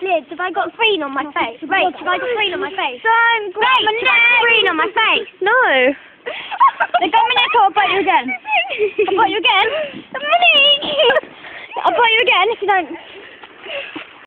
Liz, have I got green on my face? Rach, have I got green on my face? Don't grab my Rach, have I got green on my face? No. Then go minute or I'll bite you again. I'll bite you again. I'll bite you again if you don't...